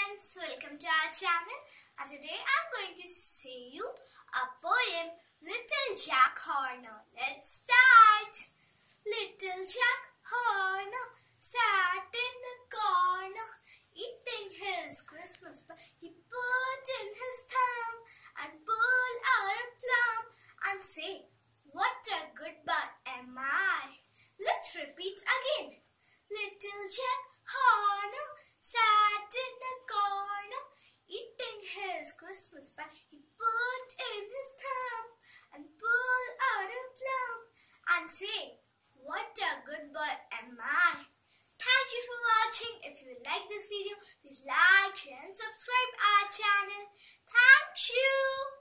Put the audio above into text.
friends, welcome to our channel, and today I'm going to say you a poem, Little Jack Horner. Let's start. Little Jack Horner sat in a corner eating his Christmas pie. He put in his thumb and pulled out a plum and say, "What a good bird am I." Let's repeat again. Little Jack Horner sat in a corner eating his Christmas pie. He put in his thumb and pulled out a plum and say, "What a good bird am I." Thank you for watching. If you like this video, please like, share and subscribe our channel. Thank you.